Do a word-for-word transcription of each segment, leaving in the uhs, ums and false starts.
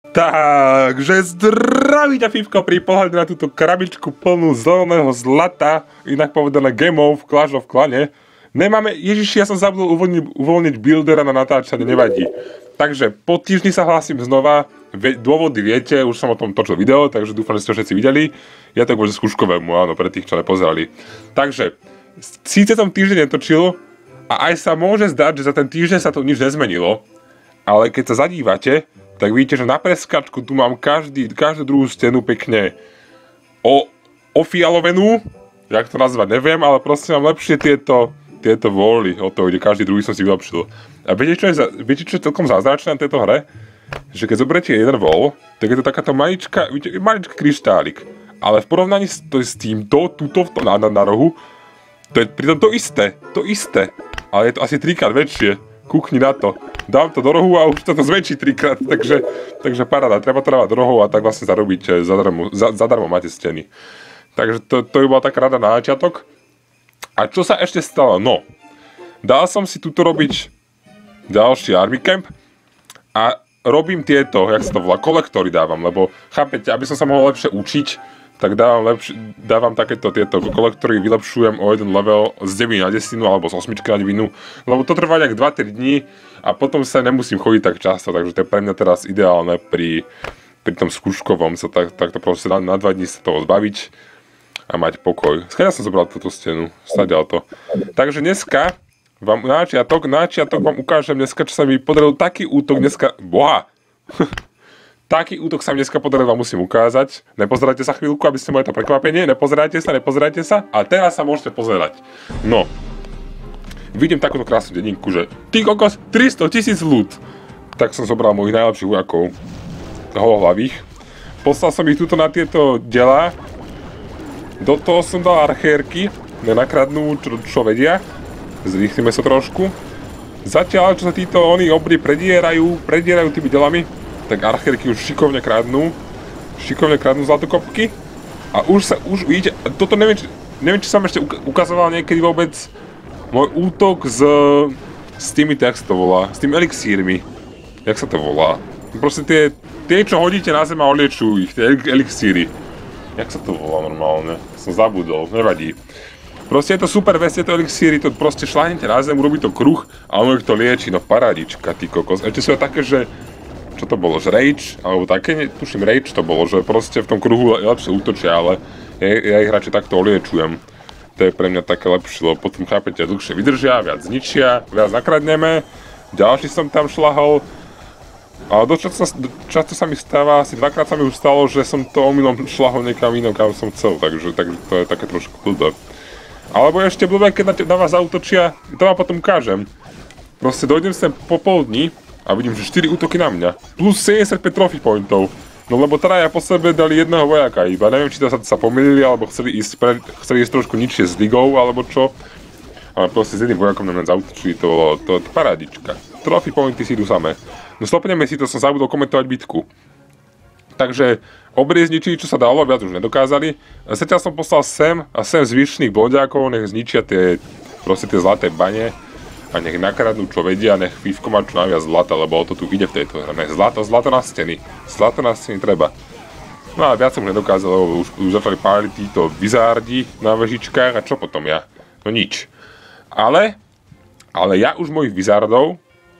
Takže zdraví ťa, Fifko, pri pohľade na túto krabičku plnú zeleného zlata, inak povedané gemov v Clash of Clane. Nemáme, ježiši, ja som zabudol uvoľniť, uvoľniť buildera na natáčanie, nevadí. Takže po týždni sa hlásim znova, Ve, dôvody viete, už som o tom točil video, takže dúfam, že ste to všetci videli. Ja to kvôli skúškovému, áno, pre tých, čo nepozerali. Takže, síce som týždeň netočil a aj sa môže zdať, že za ten týždeň sa to nič nezmenilo, ale keď sa zadívate, tak vidíte, že na preskačku tu mám každý, každú druhú stenu pekne o, ofialovenú, jak to nazvať, neviem, ale proste mám lepšie tieto, tieto voly od toho, kde každý druhý som si vylepšil. A viete, čo je, viete, čo je celkom zázračné na tejto hre? Že keď zoberiete jeden vol, tak je to takáto malička, vidíte, malička kryštálik. Ale v porovnaní s, to, s týmto, tuto na, na, na rohu, to je pritom to isté, to isté. Ale je to asi trikrát väčšie. Kúkni na to. Dám to do rohu a už to zväčší trikrát, takže, takže paráda. Treba to dávať do rohu a tak vlastne zarobiť zadarmo, za, zadarmo máte steny. Takže to, to by bola taká rada na začiatok. A čo sa ešte stalo? No, dal som si tuto robiť ďalší army camp a robím tieto, jak sa to volá, kolektory dávam, lebo chápete, aby som sa mohol lepšie učiť, tak dávam, lepš- dávam takéto tieto kolektory, vylepšujem o jeden level z deväť na desinu alebo z osmičky na devinu, lebo to trvá nejak dva tri dní a potom sa nemusím chodiť tak často, takže to je pre mňa teraz ideálne pri, pri tom skúškovom sa tak, takto proste na, na dva dní sa toho zbaviť a mať pokoj. Skáďa som zobral túto stenu, stáďal to. Takže dneska vám na začiatok, na začiatok vám ukážem dneska, čo sa mi podaril taký útok dneska, boha! Taký útok sa mi dneska podaril, vám musím ukázať. Nepozerajte sa chvíľku, aby ste mali to prekvapenie, nepozerajte sa, nepozerajte sa a teraz sa môžete pozerať. No, vidím takúto krásnu dedinku, že ty kokos, tristo tisíc ľud. Tak som zobral mojich najlepších vojakov, holohlavých. Poslal som ich tuto na tieto delá. Do toho som dal archérky, nenakradnú, čo, čo vedia. Zrýchlime sa trošku. Zatiaľ, čo sa títo oni obry predierajú, predierajú tými delami, tak archérky už šikovne kradnú. Šikovne kradnú zlatokopky. A už sa, už vidíte, toto neviem, či, neviem, či som ešte ukazoval niekedy vôbec môj útok s, s tými, jak sa to volá, s tými elixírmi. Jak sa to volá? Proste tie, tie čo hodíte na zem a odliečujú ich, tie elixíry. Jak sa to volá normálne? Som zabudol, nevadí. Proste je to super vec, tieto elixíry, to proste šláhnete na zem, urobí to kruh a ono ich to lieči, no parádička, ty kokos. Ešte sú aj také, že, čo to bolo, že rage, alebo také, netuším, rage to bolo, že proste v tom kruhu lepšie útočia, ale ja, ja ich radšej takto oliečujem. To je pre mňa také lepšie, lebo potom chápete, dlhšie vydržia, viac zničia, viac nakradneme, ďalší som tam šlahol. Ale dosť často, často sa mi stáva, asi dvakrát sa mi už stalo, že som to omylom šlahol niekam inom, kam som chcel, takže tak, to je také trošku blbé. Alebo ešte blbé, keď na, na vás zautočia, to vám potom ukážem. Proste dojdem sem popoludní a vidím, že štyri útoky na mňa. Plus sedemdesiatpäť trophy pointov. No lebo traja po sebe dali jedného vojaka iba. Neviem, či to sa, sa pomýlili, alebo chceli ísť, pre, chceli ísť trošku nižšie s ligou, alebo čo. Ale proste s jedným vojakom na mňa zautočili, to bolo to, to parádička. Trophy pointy si idú samé. No stopneme si to, som zabudol komentovať bitku. Takže obrie zničili, čo sa dalo, viac už nedokázali. Zatiaľ som poslal sem a sem zvyšných blondiákov, nech zničia tie, proste tie zlaté bane a nech nakradnú, čo vedia, nech Fifko má čo najviac zlata, lebo o to tu ide v tejto hre. Nech zlato, zlato na steny. Zlato na steny treba. No a viac som nedokázal, lebo už, už začali páliť títo vizárdi na vežičkách a čo potom ja? No nič. Ale, ale ja už mojich vizardov,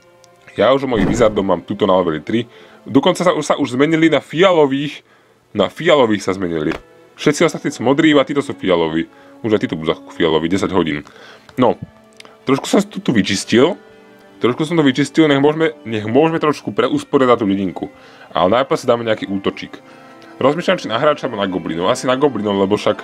ja už mojich vizardov mám tuto na leveli tri. Dokonca sa už, sa už zmenili na fialových, na fialových sa zmenili. Všetci ostatní sú modrí, a títo sú fialoví. Už aj títo budú za fialoví, desať hodín. No, trošku som tu, tu vyčistil, trošku som to vyčistil, nech môžeme, nech môžeme trošku preusporiadať tú dedinku. Ale najprv si dáme nejaký útočík. Rozmýšľam, či na hráča alebo na goblinov. Asi na goblinov, lebo však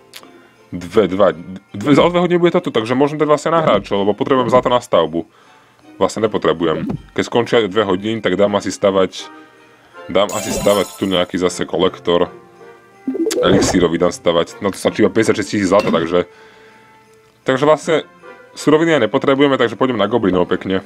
dve, dva, dve, za dve hodiny bude toto, takže môžem dať vlastne na hráča, lebo potrebujem zlato na stavbu. Vlastne nepotrebujem. Keď skončia dve hodiny, tak dám asi stavať, dám asi stavať tu nejaký zase kolektor. Elixírový dám stavať, no to sa číva päťdesiatšesť tisíc zlata, takže... Takže vlastne suroviny aj nepotrebujeme, takže pôjdem na goblinov pekne.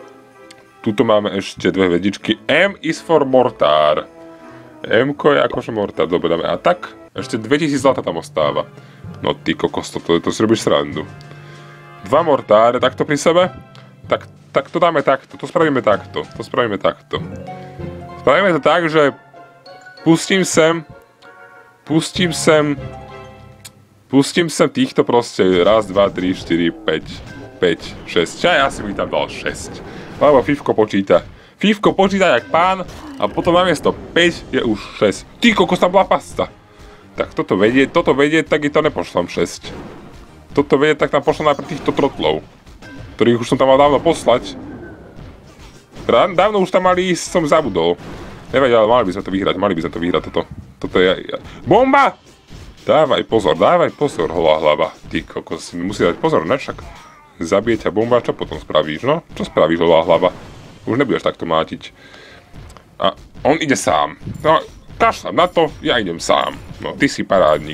Tuto máme ešte dve vedičky. M is for mortár. M-ko je akože mortár, dobre dáme. A tak, ešte dvetisíc zlata tam ostáva. No ty kokos, to, to, to si robíš srandu. Dva mortáre takto pri sebe. Tak, tak to dáme takto, to spravíme takto, to spravíme takto. Spravíme to tak, že pustím sem, pustím sem, pustím sem týchto proste raz, dva, tri, štyri, päť, päť, šesť. Ja, ja si mi tam dal šesť. Lebo Fifko počíta. Fifko počíta jak pán a potom namiesto päť je už šesť. Ty kokos, tam bola pasta. Tak toto vedie, toto vedie, tak i to nepošlám šesť. Toto vedie, tak tam pošlám najprv týchto trotlov, ktorých už som tam mal dávno poslať. Dávno už tam mali ísť, som zabudol. Nevadí, ale mali by sme to vyhrať, mali by sme to vyhrať toto. Toto je... Ja. Bomba! Dávaj pozor, dávaj pozor, holá hlava. Ty kokos, si musí dať pozor, ne však. Zabije ťa bomba, čo potom spravíš, no? Čo spravíš, holá hlava? Už nebudeš takto mátiť. A on ide sám. No, kašľam na to, ja idem sám. No, ty si parádnik.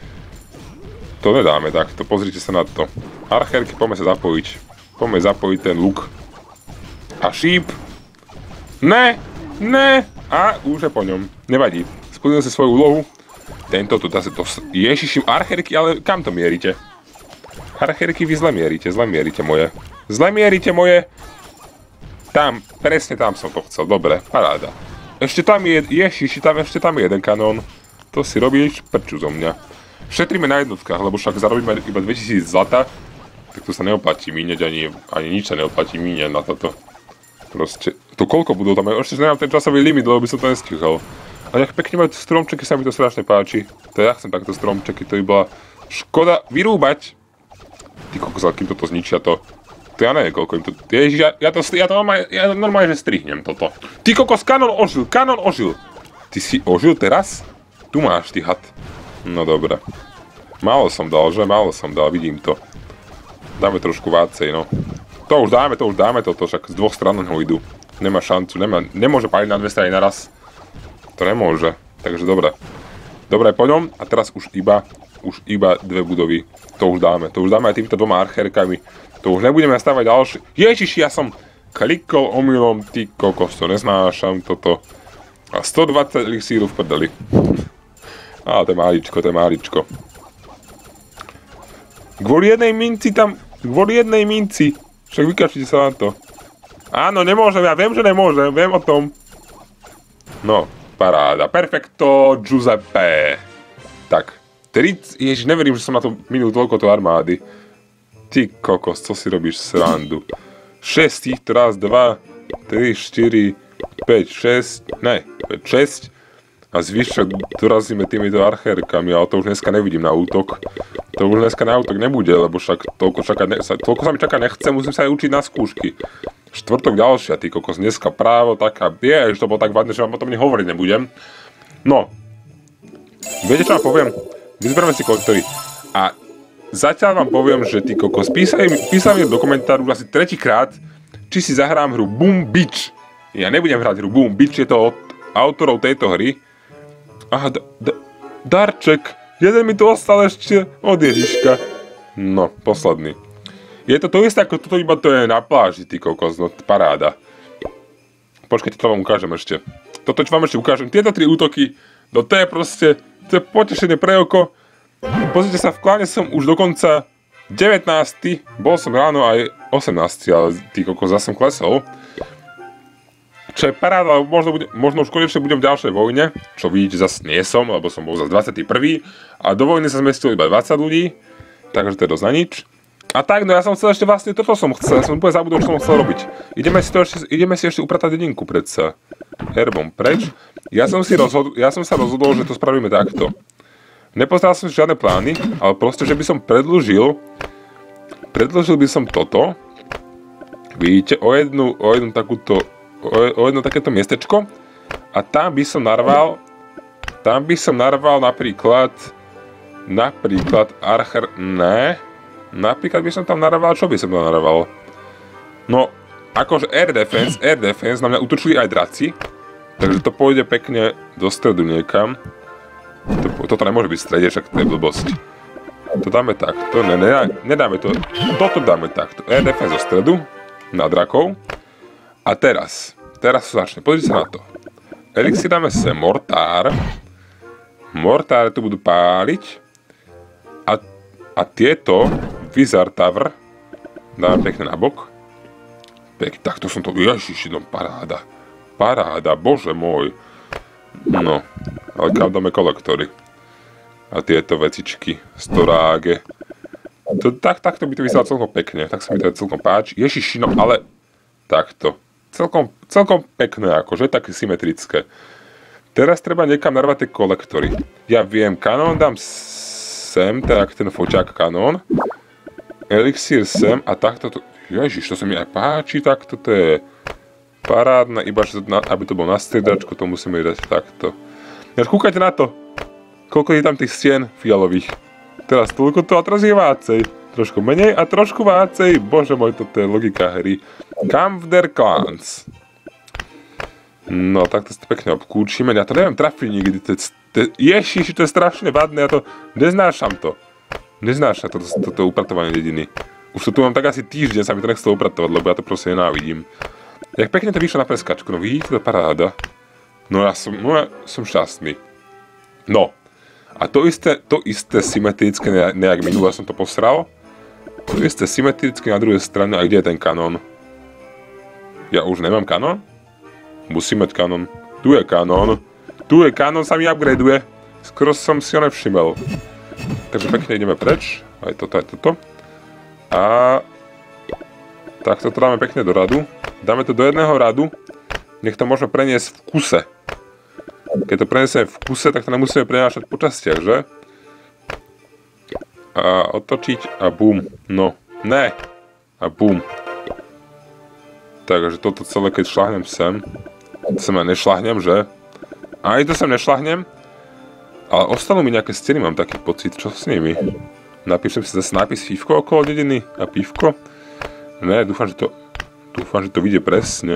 To nedáme takto, pozrite sa na to. Archerky, poďme sa zapojiť. Poďme zapojiť ten luk. A šíp. Ne, ne. A už je po ňom. Nevadí. Splnil si svoju úlohu. Tento tu zase to... Ježiši, archerky, ale kam to mierite? Archerky, vy zle mierite, zle mierite moje. Zle mierite moje. Tam, presne tam som to chcel. Dobre, paráda. Ešte tam je... Ježiši, tam ešte tam je jeden kanón. To si robíš prču zo mňa. Šetríme na jednotkách, lebo však zarobíme iba dvetisíc zlata, tak to sa neoplatí míňať, ani, ani nič sa neoplatí míňať na toto. Proste, to koľko budú tam, ešte nemám ten časový limit, lebo by som to nestihol. Ale jak pekne majú stromčeky, sa mi to strašne páči. To ja chcem takto stromčeky, to by bola škoda vyrúbať. Ty kokos, kým toto zničia to. To ja neviem, koľko im to... Ježiš, ja, ja to, ja to normálne, ja normálne, že strihnem toto. Ty kokos, kanón ožil, kanón ožil. Ty si ožil teraz? Tu máš, ty had. No dobre. Málo som dal, že? Málo som dal, vidím to. Dáme trošku vácej, no. To už dáme, to už dáme toto, však z dvoch stran ho idú. Nemá šancu, nemá, nemôže páliť na dve strany naraz. To nemôže, takže dobre. Dobre, po ňom, a teraz už iba, už iba dve budovy. To už dáme, to už dáme aj týmto dvoma archerkami. To už nebudeme stavať ďalšie. Ježiši, ja som klikol omylom, ty kokos, to neznášam toto. A stodvadsať elixíru v prdeli. Á, to je máličko, to je máličko. Kvôli jednej minci tam, kvôli jednej minci. Však vykačite sa na to. Áno, nemôžem, ja viem, že nemôžem, viem o tom. No, paráda, perfekto, Giuseppe. Tak, tridsať, ježiš, neverím, že som na to minul toľko to armády. Ty kokos, co si robíš srandu. šesť týchto, raz, dva, tri, štyri, päť, šesť, ne, päť, šesť. A zvyšok dorazíme týmito archerkami, ale to už dneska nevidím na útok. To už dneska na útok nebude, lebo však toľko, čaká, ne, sa, toľko sa mi čaká nechce, musím sa aj učiť na skúšky. Štvrtok ďalšia, ty kokos, dneska právo taká, je, že to bolo tak vadné, že vám potom nehovoriť nebudem. No, viete čo vám poviem? Vyzberme si kolektory. A zatiaľ vám poviem, že ty kokos, písali mi do komentáru asi tretíkrát, či si zahrám hru Boom Beach. Ja nebudem hrať hru Boom Beach, je to od autorov tejto hry. Aha, da, da, darček. Jeden mi tu ostal ešte od Ježiška. No, posledný. Je to to isté ako toto, iba to je na pláži, ty kokos, no paráda. Počkajte, to vám ukážem ešte. Toto, čo vám ešte ukážem, tieto tri útoky, no to je proste, to je potešenie pre oko. Pozrite sa, v kláne som už dokonca devätnásty, bol som ráno aj osemnásty, ale ty kokos, zase som klesol. Čo je paráda, možno, bude, možno už konečne budem v ďalšej vojne, čo vidíte, zase nie som, lebo som bol zase dvadsiaty prvý a do vojny sa zmestilo iba dvadsať ľudí, takže to je dosť na nič. A tak, no ja som chcel ešte vlastne, toto som chcel, ja som úplne zabudol, čo som chcel robiť. Ideme si, to ešte, ideme si ešte upratať dedinku predsa. Herbom preč. Ja som, si rozhodol, ja som sa rozhodol, že to spravíme takto. Nepoznal som si žiadne plány, ale proste, že by som predĺžil, predĺžil by som toto, vidíte, o jednu, o jednu takúto, o jedno takéto miestečko a tam by som narval, tam by som narval napríklad, napríklad archer, ne, napríklad by som tam narval, čo by som tam narval? No, akože air defense, air defense, na mňa útočili aj draci, takže to pôjde pekne do stredu niekam. Toto nemôže byť v strede, však to je blbosť. To dáme takto, ne, ne, nedáme to, toto dáme takto, air defense do stredu, na drakov. A teraz, teraz sa začne, pozrite sa na to. Elixir dáme sem mortár. Mortáre tu budú páliť. A, a tieto Wizard Tower dáme pekne na bok. Pekne, takto som to, ježiši, no paráda. paráda, bože môj. No, ale kam dáme kolektory? A tieto vecičky, storáge. To, tak, takto by to vyzeralo celkom pekne, tak sa mi to celkom páči. Ježiši, no ale takto. Celkom, celkom pekné, akože, také symetrické. Teraz treba niekam narvať tie kolektory. Ja viem, kanón dám sem, tak ten foťák kanón. Elixír sem a takto to... Ježiš, to sa mi aj páči, takto to je parádne, iba že to, aby to bolo na striedačku, to musíme dať takto. Ja kúkajte na to, koľko je tam tých stien fialových. Teraz toľko to a teraz je vácej. Trošku menej a trošku vácej. Bože môj, toto je logika hry. Kampf der Clans. No, tak to pekne obkúčime. Ja to neviem trafiť nikdy. Ježiši, to je strašne vadné. Ja to neznášam to. Neznášam toto, toto upratovanie dediny. Už to tu mám tak asi týždeň, sa mi to nechcelo upratovať, lebo ja to proste nenávidím. Jak pekne to vyšlo na preskačku, no vidíte, to je paráda. No ja som, no ja som šťastný. No. A to isté, to isté symetrické, nejak minulé som to posral. To isté symetrické na druhej strane, a kde je ten kanón? Ja už nemám kanón? Musím mať kanón. Tu je kanón. Tu je kanón, sa mi upgradeuje. Skoro som si ho nevšimel. Takže pekne ideme preč. Aj toto, aj toto. A... tak toto dáme pekne do radu. Dáme to do jedného radu. Nech to môžeme preniesť v kuse. Keď to prenesieme v kuse, tak to nemusíme prenášať po častiach, že? A otočiť a bum. No, ne. A bum. Takže toto celé, keď šľahnem sem. Sem ja nešľahnem, že? Aj to sem nešľahnem. Ale ostanú mi nejaké steny, mám taký pocit. Čo s nimi? Napíšem si zase nápis fívko okolo dediny a pívko. Ne, dúfam, že to... Dúfam, že to vyjde presne.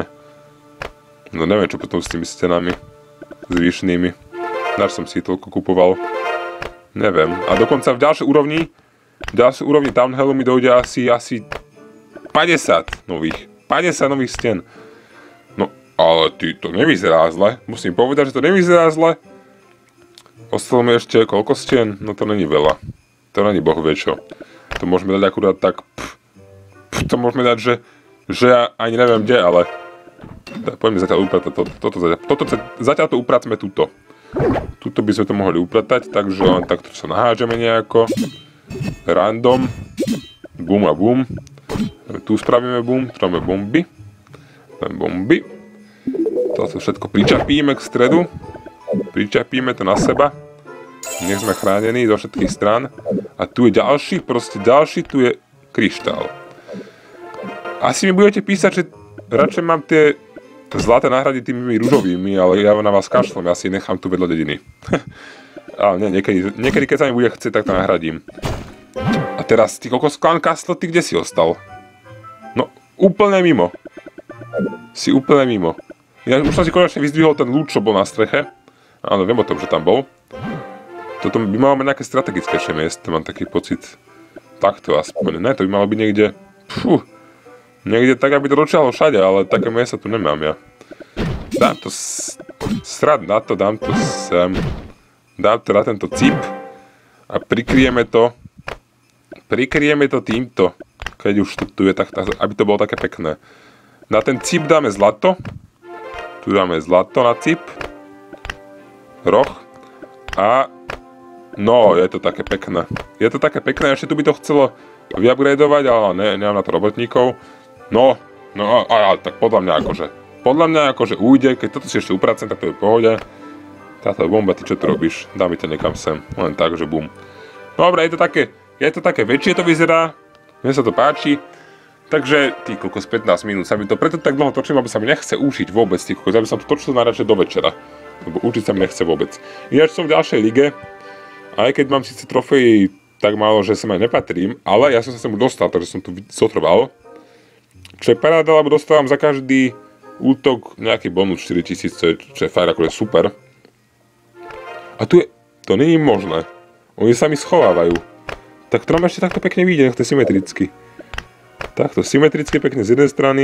No neviem, čo potom s tými stenami zvyšnými. Náš som si toľko kupoval. Neviem. A dokonca v ďalšej úrovni, v ďalšej úrovni Townhallu mi dojde asi, asi päťdesiat nových. päťdesiat nových stien. No, ale ty, to nevyzerá zle. Musím povedať, že to nevyzerá zle. Ostalo mi ešte koľko stien? No to není veľa. To není boh vie čo. To môžeme dať akurát tak... Pff, pff, to môžeme dať, že... že ja ani neviem kde, ale... Poďme zatiaľ upratať toto, toto, toto, toto, zatiaľ to upratme túto. Tuto by sme to mohli upratať, takže len takto sa nahážeme nejako. Random. Bum a bum. Tu spravíme bum, tu máme bomby. Bomby. To všetko pričapíme k stredu. Pričapíme to na seba. Nech sme chránení zo všetkých strán. A tu je ďalší, proste ďalší, tu je kryštál. Asi mi budete písať, že radšej mám tie zlaté nahradiť tými rúžovými, ale ja na vás kašlem, ja si nechám tu vedľa dediny. Ale nie, niekedy, niekedy keď sa mi bude chcieť, tak to nahradím. A teraz, ty kokos Clan Castle, ty kde si ostal? No, úplne mimo. Si úplne mimo. Ja už som si konečne vyzdvihol ten lúč, čo bol na streche. Áno, viem o tom, že tam bol. Toto by malo mať nejaké strategickejšie miesto, mám taký pocit. Takto aspoň, ne, to by malo byť niekde... Fú. Niekde tak, aby to dočiahlo všade, ale také miesta tu nemám ja. Dám to srad na to, dám to sem. Dám to na tento cip. A prikryjeme to. Prikryjeme to týmto. Keď už to tu je, tak, aby to bolo také pekné. Na ten cip dáme zlato. Tu dáme zlato na cip. Roh. A... no, je to také pekné. Je to také pekné, ešte tu by to chcelo vyupgradovať, ale ne, nemám na to robotníkov. No, no, a, a tak podľa mňa akože, podľa mňa akože ujde, keď toto si ešte upracem, tak to je v pohode. Táto bomba, ty čo tu robíš? Dá mi to niekam sem, len tak, že bum. Dobre, je to také, je to také väčšie to vyzerá, mne sa to páči. Takže, ty kokos, pätnásť minút, sa mi to preto tak dlho točím, lebo sa mi nechce učiť vôbec, ty kokos, ja by som to točil najradšej do večera. Lebo učiť sa mi nechce vôbec. Ináč som v ďalšej lige, aj keď mám síce trofeji tak málo, že sem aj nepatrím, ale ja som sa sem už dostal, takže som tu zotrval. Čo je paráda, lebo dostávam za každý útok nejaký bonus štyritisíc, čo je, čo je fajn, akože super. A tu je... to nie je možné. Oni sa mi schovávajú. Tak to nám ešte takto pekne vyjde, nech to je symetricky. Takto symetricky pekne z jednej strany.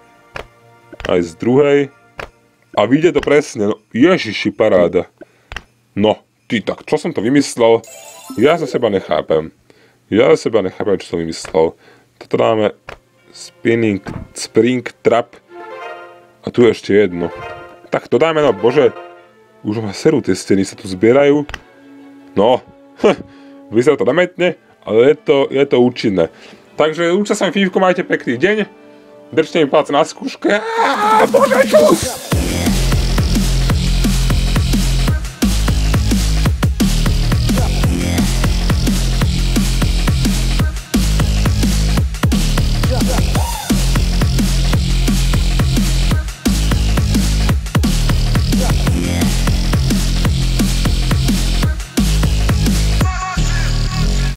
Aj z druhej. A vyjde to presne, no ježiši, paráda. No, ty, tak čo som to vymyslel? Ja za seba nechápem. Ja za seba nechápem, čo som vymyslel. Toto dáme... Spinning, spring trap. A tu ešte jedno. tak to dáme, no bože. Už ma serú, tie steny sa tu zbierajú. No, vyzerá to nametne, ale je to, je to účinné. Takže učil sa mi Fívko, majte pekný deň. Držte mi palce na skúške. Bože, čus!